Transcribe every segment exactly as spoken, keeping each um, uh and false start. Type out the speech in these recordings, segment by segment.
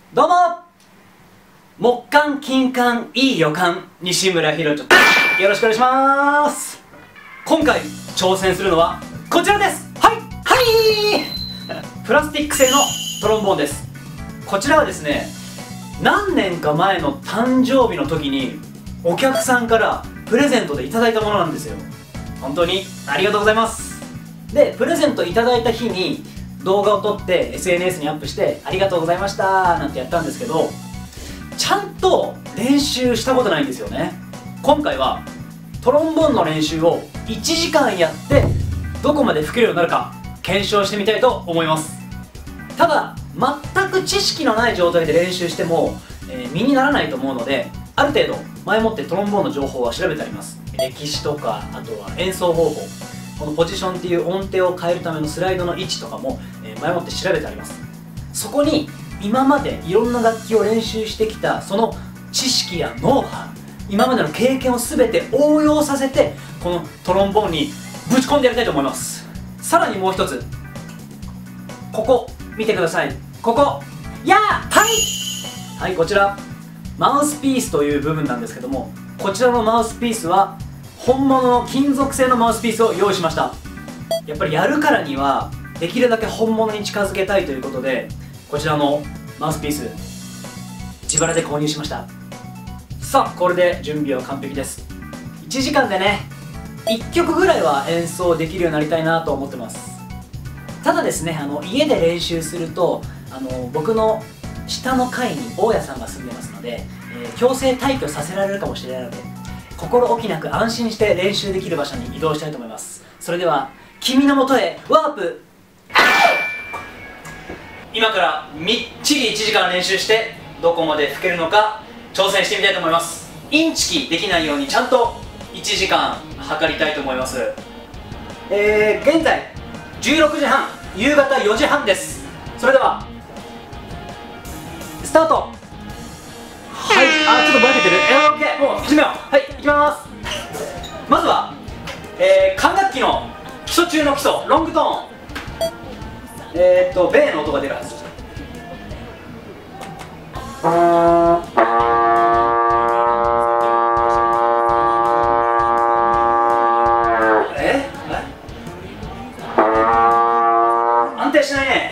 どうも木管金管いい予感西村ひろちょです。よろしくお願いします。今回挑戦するのはこちらです。はいはいプラスチック製のトロンボーンです。こちらはですね、何年か前の誕生日の時にお客さんからプレゼントでいただいたものなんですよ。本当にありがとうございます。で、プレゼントいただいた日に動画を撮って エスエヌエス にアップしてありがとうございましたなんてやったんですけど、ちゃんと練習したことないんですよね。今回はトロンボーンの練習をいちじかんやってどこまで吹けるようになるか検証してみたいと思います。ただ全く知識のない状態で練習しても、えー、身にならないと思うので、ある程度前もってトロンボーンの情報は調べてあります。歴史とか、あとは演奏方法、このポジションっていう音程を変えるためのスライドの位置とかも、えー、前もって調べてあります。そこに今までいろんな楽器を練習してきたその知識やノウハウ、今までの経験を全て応用させてこのトロンボーンにぶち込んでやりたいと思います。さらにもう一つ、ここ見てください。ここやーはいはい、こちらマウスピースという部分なんですけども、こちらのマウスピースは本物の金属製のマウスピースを用意しました。やっぱりやるからにはできるだけ本物に近づけたいということで、こちらのマウスピース自腹で購入しました。さあ、これで準備は完璧です。いちじかんでねいっきょくぐらいは演奏できるようになりたいなと思ってます。ただですね、あの家で練習するとあの僕の下の階に大家さんが住んでますので、えー、強制退去させられるかもしれないので、心置きなく安心して練習できる場所に移動したいと思います。それでは君のもとへワープ。今からみっちりいちじかん練習してどこまで吹けるのか挑戦してみたいと思います。インチキできないようにちゃんといちじかん測りたいと思います。えー、現在じゅうろくじはん、夕方よじはんです。それではスタート。はい、あ、ちょっとぼやけてる。えー、オッケー、もう始めよう。はい、いきます。まずは、えー、管楽器の基礎中の基礎、ロングトーン。えーっと、ベーの音が出るはず。ええ、安定しないね。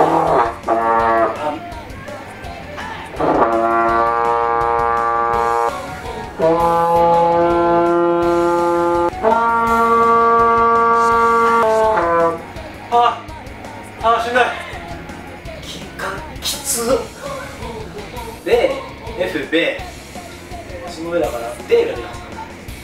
ああ、しんどい。きかきつ。ベー、F、ベー。その上だから、ベーが出るはず。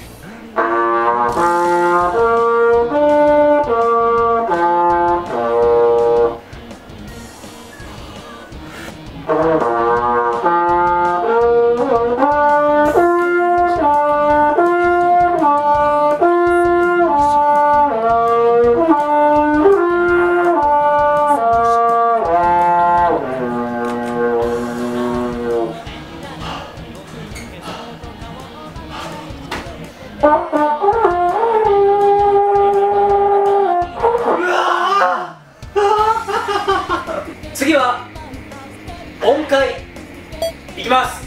次は音階いきます。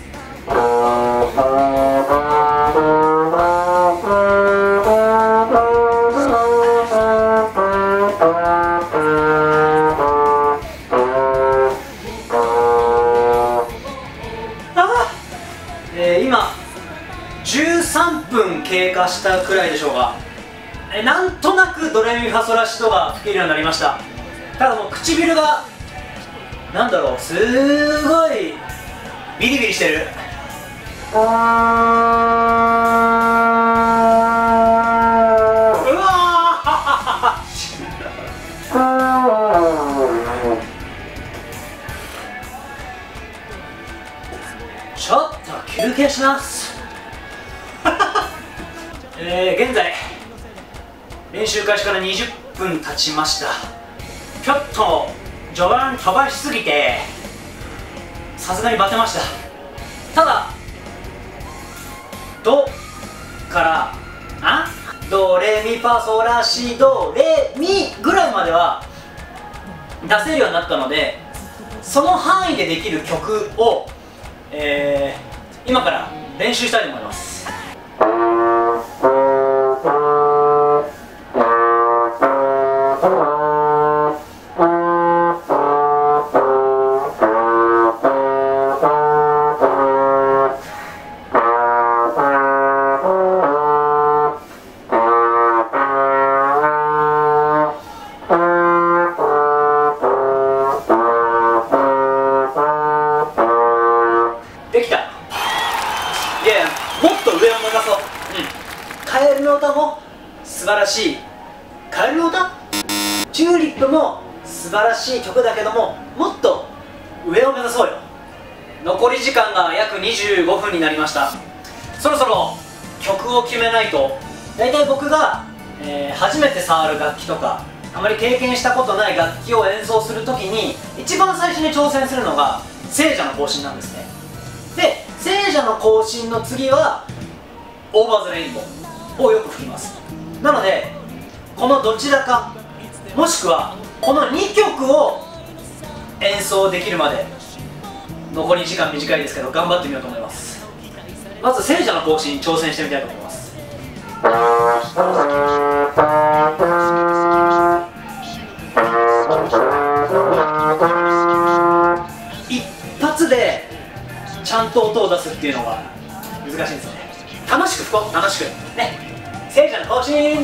えー、今じゅうさんぷん経過したくらいでしょうか。えー、なんとなくドレミファソラシドが吹けるようになりました。ただもう唇がなんだろう、すごいビリビリしてる。うわちょっと休憩しますえー、現在練習開始からにじゅっぷん経ちました。ちょっと序盤飛ばしすぎてさすがにバテました。ただドからあドレミファソラシドレミぐらいまでは出せるようになったので、 その範囲でできる曲を、えー、今から練習したいと思います。できた。いやいや、もっと上を目指そう。うん。カエルの歌も素晴らしい。カエルの歌？チューリップも素晴らしい曲だけども、もっと上を目指そうよ。残り時間が約にじゅうごふんになりました。そろそろ曲を決めないと。だいたい僕が、えー、初めて触る楽器とかあまり経験したことない楽器を演奏するときに一番最初に挑戦するのが聖者の行進なんですね。で、聖者の行進の次はオーバーズレインボーをよく吹きます。なのでこのどちらかもしくはこのにきょくを演奏できるまで残り時間短いですけど頑張ってみようと思います。まず聖者の行進挑戦してみたいと思います。一発でちゃんと音を出すっていうのが難しいんですね。楽しく吹こう、楽しくね。聖者の行進。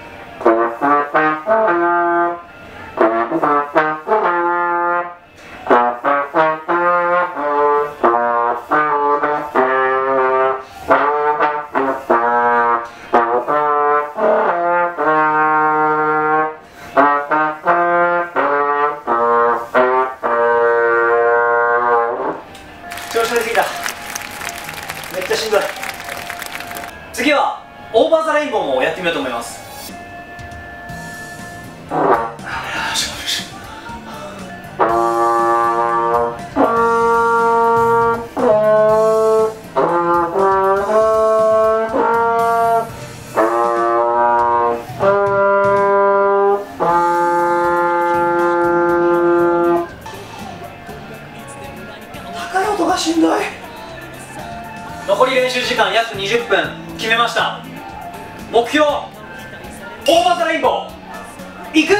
調子乗りすぎた。めっちゃしんどい。次はオーバーザレインボーもやってみようと思います。高い音がしんどい。残り練習時間約にじゅっぷん。決めました。目標オーバーザレインボーいく。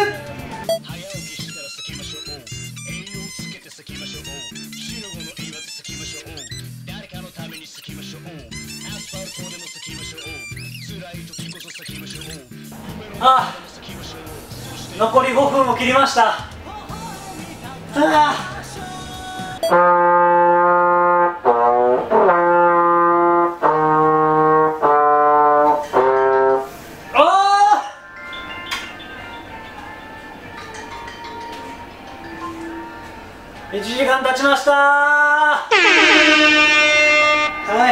ああ、残りごふんを切りました。ああ、いちじかん経ちました。はい、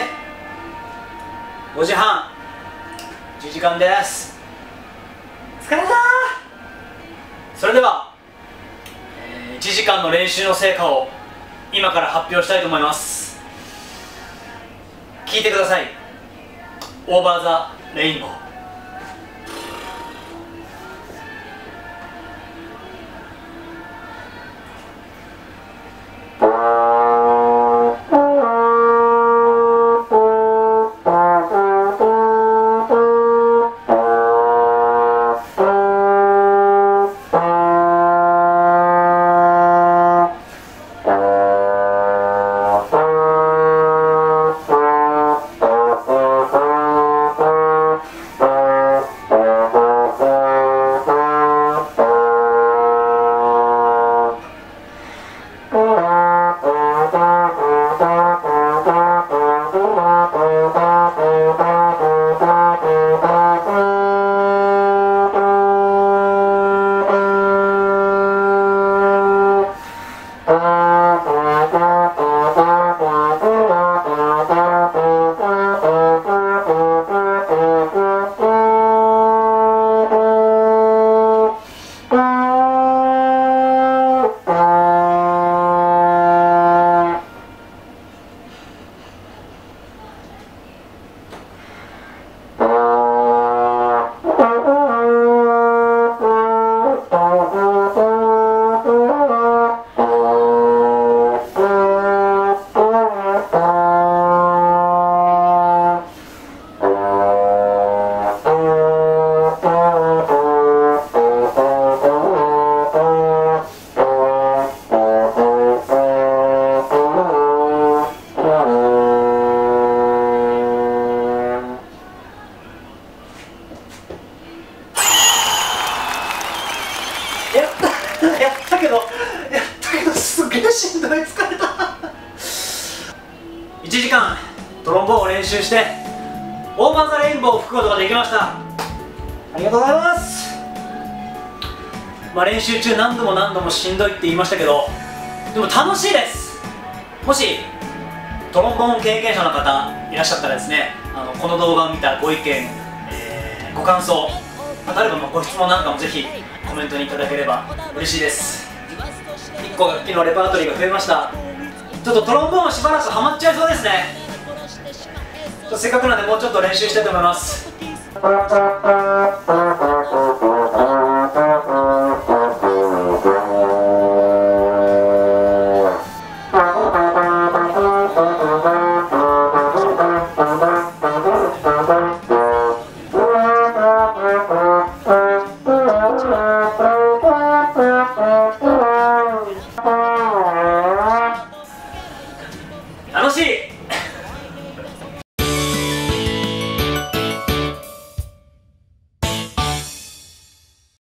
ごじはん、いちじかんです。疲れた。それでは、えー、いちじかんの練習の成果を今から発表したいと思います。聞いてください。オーバーザレインボー。 ちじかんトロンボーンを練習してオーバーザレインボーを吹くことができました。ありがとうございます。まあ練習中何度も何度もしんどいって言いましたけど、でも楽しいです。もしトロンボーン経験者の方いらっしゃったらですね、あのこの動画を見たご意見、えー、ご感想、またあればご質問なんかもぜひコメントにいただければ嬉しいです。いっこ楽器のレパートリーが増えました。ちょっとトロンボーンはしばらくハマっちゃいそうですね。ちょっとせっかくなんでもうちょっと練習したいと思います。